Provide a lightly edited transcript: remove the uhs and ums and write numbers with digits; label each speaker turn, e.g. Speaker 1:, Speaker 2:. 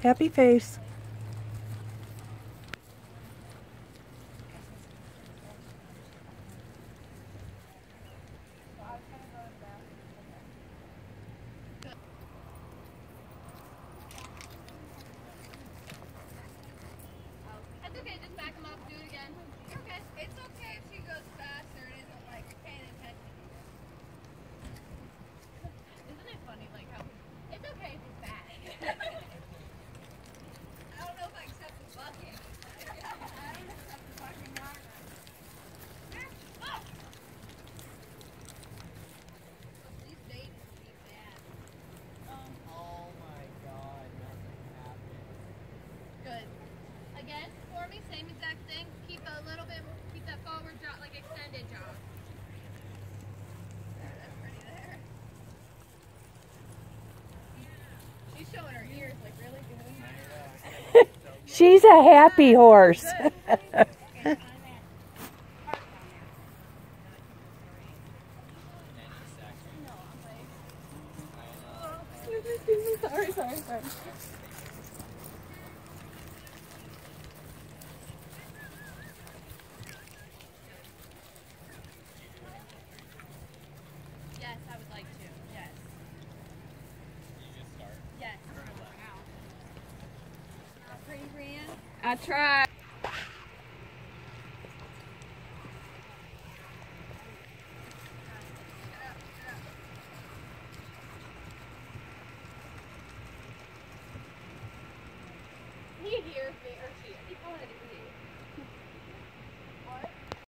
Speaker 1: Happy face.
Speaker 2: That's okay, just back him up, do it again. Okay. It's okay if she goes faster and isn't like paying attention. Isn't it funny like how it's okay if it's bad? I don't know if I accept the bucket. I don't accept the fucking yard. These babies be bad.
Speaker 3: Oh my god, nothing happened.
Speaker 2: Good. Again, for me, same exact thing. Keep a little bit, keep that forward jaw, like extended jaw. That's pretty there. She's showing her ears like really good.
Speaker 1: She's a happy horse.
Speaker 2: Sorry. Yes, I would like to. Yes.
Speaker 3: You just start.
Speaker 2: Yes. Pretty, Brian? I tried.